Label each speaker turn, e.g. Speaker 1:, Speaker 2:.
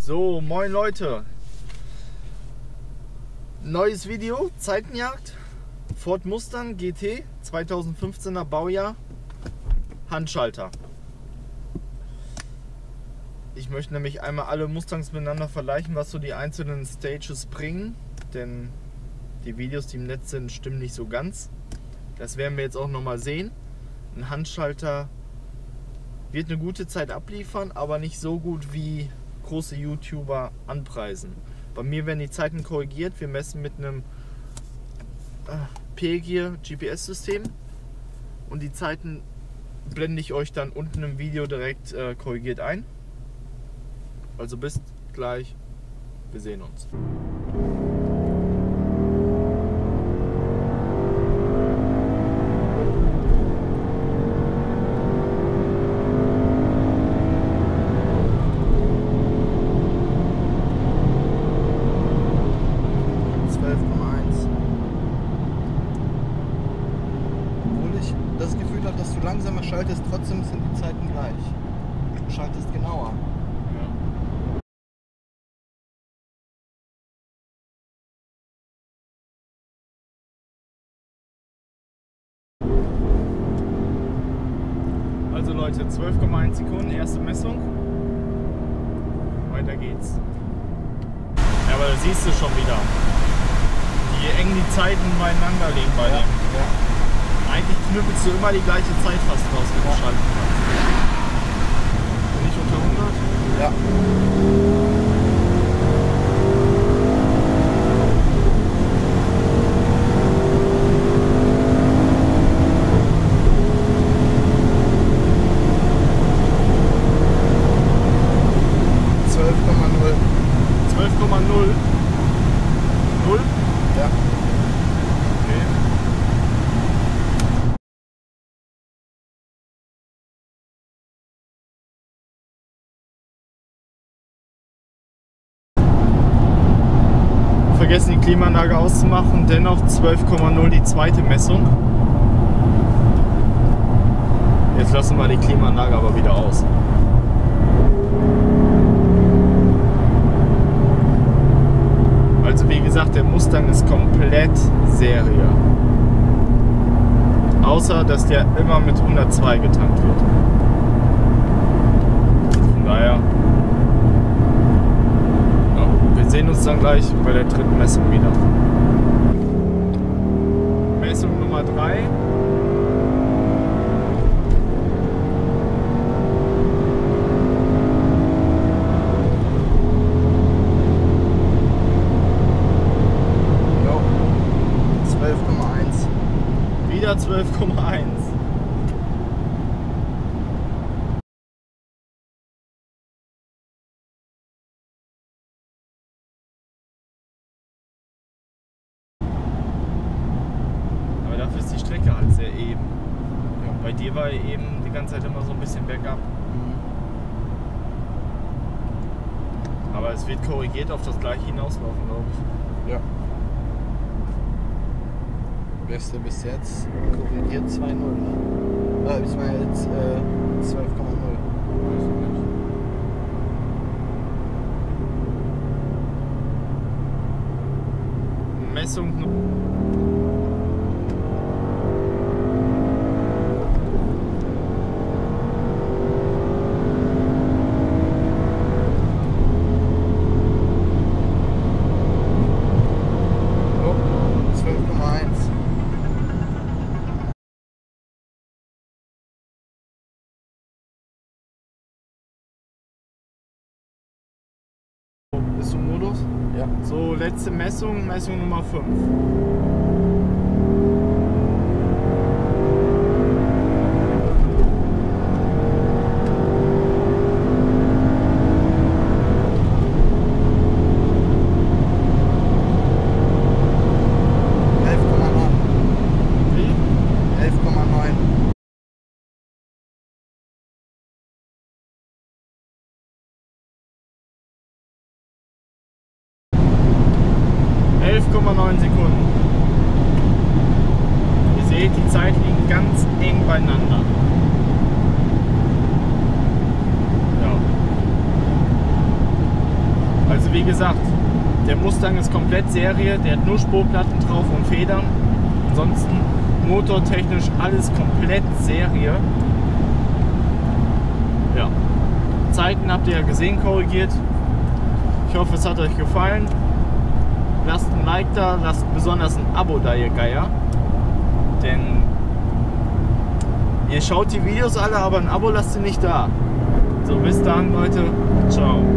Speaker 1: So, moin Leute. Neues Video, Zeitenjagd. Ford Mustang GT 2015er Baujahr. Handschalter. Ich möchte nämlich einmal alle Mustangs miteinander vergleichen, was so die einzelnen Stages bringen. Denn die Videos, die im Netz sind, stimmen nicht so ganz. Das werden wir jetzt auch nochmal sehen. Ein Handschalter wird eine gute Zeit abliefern, aber nicht so gut wie große YouTuber anpreisen. Bei mir werden die Zeiten korrigiert. Wir messen mit einem P-Gear GPS-System und die Zeiten blende ich euch dann unten im Video direkt korrigiert ein. Also bis gleich, wir sehen uns.
Speaker 2: Langsamer schaltest, trotzdem sind die Zeiten gleich. Du schaltest genauer.
Speaker 1: Ja. Also Leute, 12,1 Sekunden, erste Messung. Weiter geht's. Ja, aber da siehst du schon wieder, wie eng die Zeiten beieinander liegen bei dem.
Speaker 2: Ja.
Speaker 1: Eigentlich knüppelst du immer die gleiche Zeit fast raus, wenn du schalten kannst. Bin ich unter 100?
Speaker 2: Ja.
Speaker 1: Vergessen die Klimaanlage auszumachen, dennoch 12,0 die zweite Messung. Jetzt lassen wir die Klimaanlage aber wieder aus. Also wie gesagt, der Mustang ist komplett Serie. Außer dass der immer mit 102 getankt wird. Von daher. Wir sehen uns dann gleich bei der dritten Messung wieder. Messung Nummer 3.
Speaker 2: Jo. 12,1.
Speaker 1: Wieder 12,1. Ist die Strecke halt sehr eben. Ja, bei dir war eben die ganze Zeit immer so ein bisschen bergab. Aber es wird korrigiert auf das gleiche hinauslaufen, glaube ich.
Speaker 2: Ja. Beste bis jetzt korrigiert 2,0. Ne? Ich meine jetzt 12,0.
Speaker 1: Messung. Bist du im Modus?
Speaker 2: Ja.
Speaker 1: So, letzte Messung, Messung Nummer 5. Sekunden. Ihr seht, die Zeit liegen ganz eng beieinander. Ja. gesagt, der Mustang ist komplett Serie, der hat nur Spurplatten drauf und Federn. Ansonsten motortechnisch alles komplett Serie. Ja. Zeiten habt ihr ja gesehen, korrigiert. Ich hoffe, es hat euch gefallen. Lasst ein Like da, lasst besonders ein Abo da, ihr Geier. Denn ihr schaut die Videos alle, aber ein Abo lasst ihr nicht da. So, bis dann, Leute. Ciao.